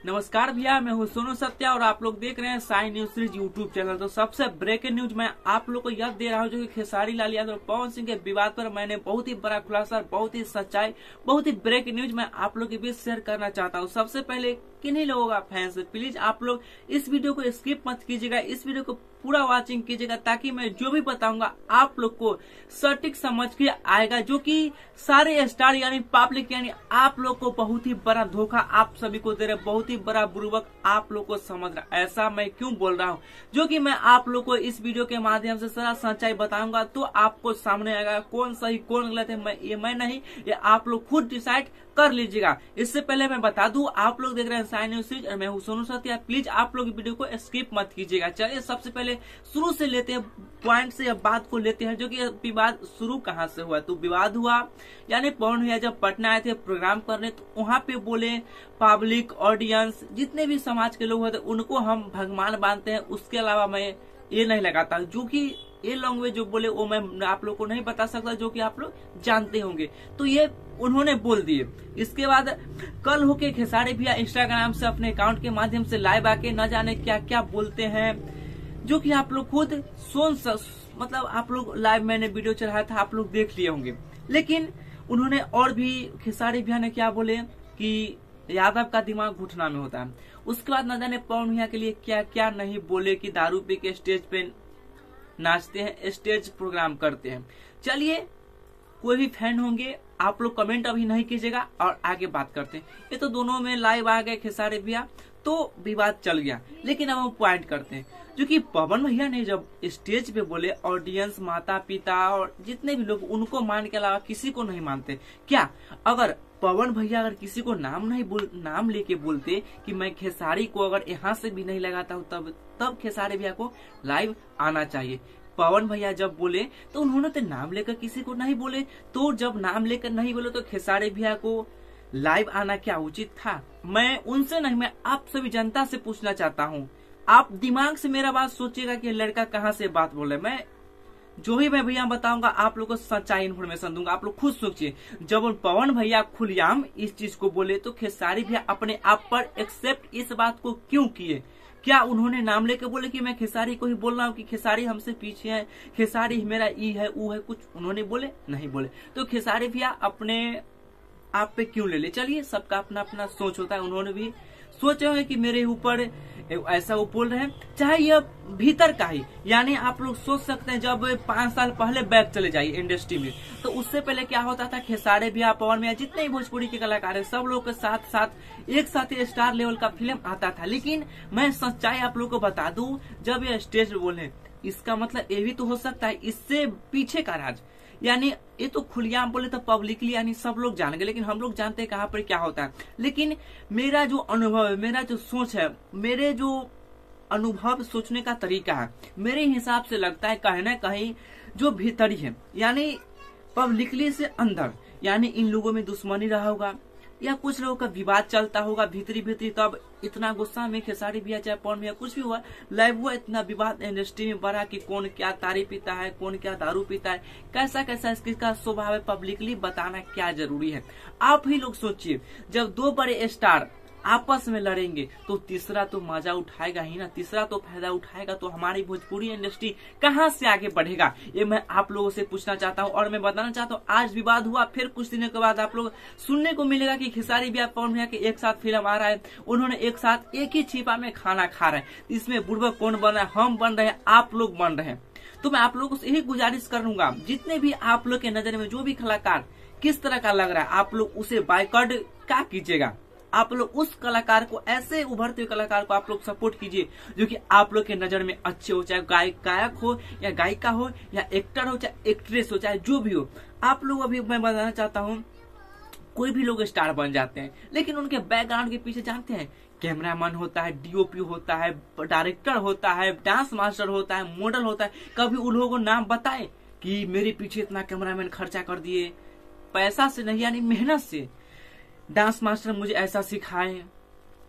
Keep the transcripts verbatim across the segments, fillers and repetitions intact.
नमस्कार भैया, मैं हूँ सोनू सत्या और आप लोग देख रहे हैं Sai news series YouTube channel. तो सबसे ब्रेकिंग न्यूज मैं आप लोग को यह दे रहा हूँ जो कि खेसारी लाल यादव और पवन सिंह के विवाद पर मैंने बहुत ही बड़ा खुलासा, बहुत ही सच्चाई, बहुत ही ब्रेकिंग न्यूज मैं आप लोग के बीच शेयर करना चाहता हूँ। सबसे पहले किन्हीं लोगों का फैंस है, प्लीज आप लोग इस वीडियो को स्किप मत कीजिएगा, इस वीडियो को पूरा वॉचिंग कीजिएगा ताकि मैं जो भी बताऊंगा आप लोग को सटीक समझ के आएगा, जो कि सारे स्टार यानी पब्लिक यानी आप लोग को बहुत ही बड़ा धोखा आप सभी को दे रहे, बहुत ही बड़ा बुर्बक आप लोग को समझ रहा। ऐसा मैं क्यों बोल रहा हूँ, जो कि मैं आप लोग को इस वीडियो के माध्यम से सारा सच्चाई बताऊंगा तो आपको सामने आएगा कौन सही कौन गलत है। मैं ये मैं नहीं, ये आप लोग खुद डिसाइड कर लीजिएगा। इससे पहले मैं बता दूं, आप लोग देख रहे हैं साई न्यूज सीरीज और मैं हूं सोनू सत्या। प्लीज आप लोग वीडियो को स्किप मत कीजिएगा। चलिए सबसे पहले शुरू से लेते हैं, पॉइंट से बात को लेते हैं, जो कि विवाद शुरू कहां से हुआ। तो विवाद हुआ यानी पवन भैया जब पटना आए थे प्रोग्राम करने, तो वहां पे बोले पब्लिक ऑडियंस जितने भी समाज के लोग होते उनको हम भगवान मानते हैं, उसके अलावा मैं ये नहीं लगाता। जो कि ये लैंग्वेज जो बोले वो मैं आप लोग को नहीं बता सकता, जो कि आप लोग जानते होंगे। तो ये उन्होंने बोल दिए। इसके बाद कल होके खेसारी भैया इंस्टाग्राम से अपने अकाउंट के माध्यम से लाइव आके न जाने क्या क्या बोलते हैं, जो कि आप लोग खुद सुन मतलब आप लोग लाइव मैंने वीडियो चढ़ाया था, आप लोग देख लिए होंगे। लेकिन उन्होंने और भी खेसारी भैया ने क्या बोले कि यादव का दिमाग घुटना में होता है। उसके बाद न जाने पवन भैया के लिए क्या क्या नहीं बोले कि दारू पी के स्टेज पे नाचते हैं, स्टेज प्रोग्राम करते हैं। चलिए कोई भी फैन होंगे आप लोग कमेंट अभी नहीं कीजिएगा और आगे बात करते हैं। ये तो दोनों में लाइव आ गए खेसारी भैया, तो विवाद चल गया। लेकिन अब हम पॉइंट करते हैं, जो कि पवन भैया ने जब स्टेज पे बोले ऑडियंस माता पिता और जितने भी लोग उनको मान के अलावा किसी को नहीं मानते। क्या अगर पवन भैया अगर किसी को नाम नहीं बोल नाम लेके बोलते कि मैं खेसारी को अगर यहाँ से भी नहीं लगाता हूँ, तब तब खेसारी भैया को लाइव आना चाहिए। पवन भैया जब बोले तो उन्होंने तो नाम लेकर किसी को नहीं बोले, तो जब नाम लेकर नहीं बोले तो खेसारी भैया को लाइव आना क्या उचित था? मैं उनसे नहीं, मैं आप सभी जनता से पूछना चाहता हूँ। आप दिमाग से मेरा बात सोचिएगा कि लड़का कहाँ से बात बोले। मैं जो भी मैं भैया बताऊंगा आप लोग को सच्चाई इन्फॉर्मेशन दूंगा, आप लोग खुद सोचिए। जब पवन भैया खुलेआम इस चीज को बोले तो खेसारी भैया अपने आप पर एक्सेप्ट इस बात को क्यों किए? क्या उन्होंने नाम लेके बोले कि मैं खेसारी को ही बोल रहा हूँ कि खेसारी हमसे पीछे है, खेसारी मेरा ई है ऊ है, कुछ उन्होंने बोले नहीं बोले। तो खेसारी भैया अपने आप पे क्यों ले ले? चलिए सबका अपना अपना सोच होता है, उन्होंने भी सोचे होंगे कि मेरे ऊपर ऐसा वो बोल रहे हैं, चाहे यह भीतर का ही। यानी आप लोग सोच सकते हैं जब पांच साल पहले बैक चले जाइए इंडस्ट्री में, तो उससे पहले क्या होता था, खेसारी भैया पवन भैया जितने भी भोजपुरी के कलाकार है सब लोग के साथ साथ एक साथ ही स्टार लेवल का फिल्म आता था। लेकिन मैं सच्चाई आप लोग को बता दूं, जब ये स्टेज पे बोले इसका मतलब ये भी तो हो सकता है इससे पीछे का राज। यानी ये तो खुलेआम बोले तो पब्लिकली यानी सब लोग जान गए, लेकिन हम लोग जानते हैं कहाँ पर क्या होता है। लेकिन मेरा जो अनुभव है, मेरा जो सोच है, मेरे जो अनुभव सोचने का तरीका है, मेरे हिसाब से लगता है कहीं ना कहीं जो भीतरी है यानी पब्लिकली से अंदर, यानी इन लोगों में दुश्मनी रहा होगा या कुछ लोगों का विवाद चलता होगा भीतरी भीतरी, तब इतना गुस्सा में खेसारी भैया चाहे पवन भैया कुछ भी हुआ लाइव हुआ, इतना विवाद इंडस्ट्री में बढ़ा कि कौन क्या तारी पीता है, कौन क्या दारू पीता है, कैसा कैसा इसका स्वभाव है, पब्लिकली बताना क्या जरूरी है। आप ही लोग सोचिए, जब दो बड़े स्टार आपस में लड़ेंगे तो तीसरा तो मजा उठाएगा ही ना, तीसरा तो फायदा उठाएगा, तो हमारी भोजपुरी इंडस्ट्री कहां से आगे बढ़ेगा? ये मैं आप लोगों से पूछना चाहता हूं। और मैं बताना चाहता हूं, आज विवाद हुआ, फिर कुछ दिनों के बाद आप लोग सुनने को मिलेगा कि खेसारी भैया पवन भैया के एक साथ फिल्म आ रहा है, उन्होंने एक साथ एक ही छिपा में खाना खा रहे हैं। इसमें बुढ़वा कौन बन रहा है? हम बन रहे हैं, आप लोग बन रहे हैं। तो मैं आप लोगों से यही गुजारिश करूंगा, जितने भी आप लोग के नजर में जो भी कलाकार किस तरह का लग रहा है, आप लोग उसे बायकॉट क्या कीजिएगा। आप लोग उस कलाकार को, ऐसे उभरते हुए कलाकार को आप लोग सपोर्ट कीजिए जो कि आप लोग के नजर में अच्छे हो, चाहे गायक गायक हो या गायिका हो या एक्टर हो चाहे एक्ट्रेस हो, चाहे जो भी हो। आप लोग अभी मैं बताना चाहता हूँ, कोई भी लोग स्टार बन जाते हैं, लेकिन उनके बैकग्राउंड के पीछे जानते हैं कैमरामैन होता है, डीओपी होता है, डायरेक्टर होता है, डांस मास्टर होता है, मॉडल होता है। कभी उन लोगों को नाम बताए कि मेरे पीछे इतना कैमरामैन खर्चा कर दिए, पैसा से नहीं यानी मेहनत से। डांस मास्टर मुझे ऐसा सिखाए,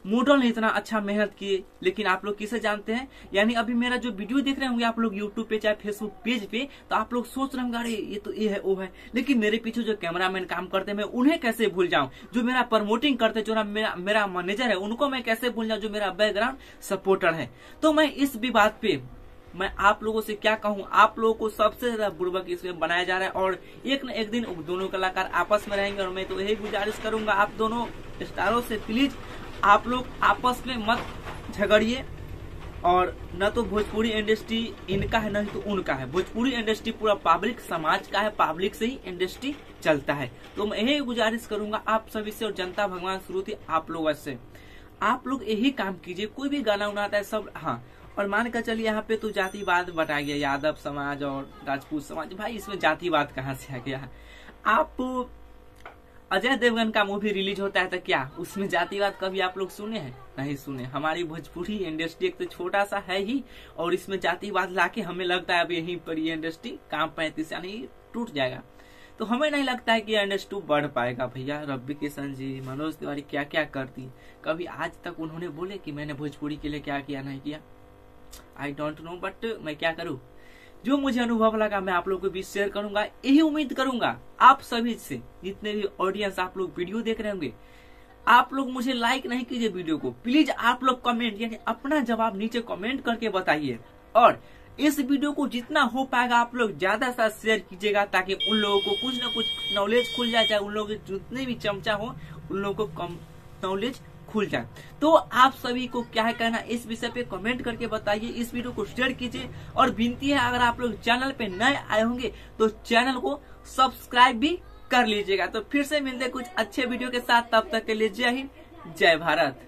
मॉडल ने इतना अच्छा मेहनत किए, लेकिन आप लोग किसे जानते हैं? यानी अभी मेरा जो वीडियो देख रहे होंगे आप लोग यूट्यूब पे चाहे फेसबुक पेज पे, तो आप लोग सोच रहे होंगे अरे ये तो ये है वो है, लेकिन मेरे पीछे जो कैमरामैन काम करते हैं मैं उन्हें कैसे भूल जाऊं, जो मेरा प्रमोटिंग करते जो मेरा मेरा मैनेजर है उनको मैं कैसे भूल जाऊं, जो मेरा बैकग्राउंड सपोर्टर है। तो मैं इस भी बात पे मैं आप लोगों से क्या कहूं, आप लोगों को सबसे ज्यादा बुर्बक इसमें बनाया जा रहा है और एक न एक दिन दोनों कलाकार आपस में रहेंगे। और मैं तो यही गुजारिश करूंगा आप दोनों स्टारों से, प्लीज आप लोग आपस में मत झगड़िए। और न तो भोजपुरी इंडस्ट्री इनका है, न तो उनका है। भोजपुरी इंडस्ट्री पूरा पब्लिक समाज का है, पब्लिक से ही इंडस्ट्री चलता है। तो मैं यही गुजारिश करूंगा आप सभी से और जनता भगवान श्रुति आप लोगों से, आप लोग यही काम कीजिए। कोई भी गाना उनाता है सब, हाँ, और मान कर चलिए यहाँ पे तो जातिवाद बटा गया, यादव समाज और राजपूत समाज, भाई इसमें जातिवाद कहाँ से आ गया? आप अजय देवगन का मूवी रिलीज होता है तो क्या उसमें जातिवाद कभी आप लोग सुने हैं? नहीं सुने। हमारी भोजपुरी इंडस्ट्री एक तो छोटा सा है ही, और इसमें जातिवाद लाके हमें लगता है अब यहीं पर ये इंडस्ट्री काम पैंतीस यानी टूट जाएगा। तो हमें नहीं लगता है कि इंडस्ट्री बढ़ पाएगा। भैया रवि किशन जी, मनोज तिवारी क्या क्या करती, कभी आज तक उन्होंने बोले कि मैंने भोजपुरी के लिए क्या किया नहीं किया? आई डोंट नो, बट मैं क्या करूं, जो मुझे अनुभव लगा मैं आप लोगों के बीच शेयर करूंगा। यही उम्मीद करूंगा आप सभी से, जितने भी ऑडियंस आप लोग वीडियो देख रहे होंगे, आप लोग मुझे लाइक नहीं कीजिए वीडियो को, प्लीज आप लोग कमेंट यानी अपना जवाब नीचे कमेंट करके बताइए। और इस वीडियो को जितना हो पाएगा आप लोग ज्यादा से शेयर कीजिएगा, ताकि उन लोगों को कुछ न कुछ नॉलेज खुल जाए, चाहे उन लोगों के जितने भी चमचा हो उन लोगों को कम नॉलेज खुल जाए। तो आप सभी को क्या है कहना इस विषय पे कमेंट करके बताइए, इस वीडियो को शेयर कीजिए। और विनती है अगर आप लोग चैनल पे नए आए होंगे तो चैनल को सब्सक्राइब भी कर लीजिएगा। तो फिर से मिलते कुछ अच्छे वीडियो के साथ, तब तक के लिए जय हिंद जय भारत।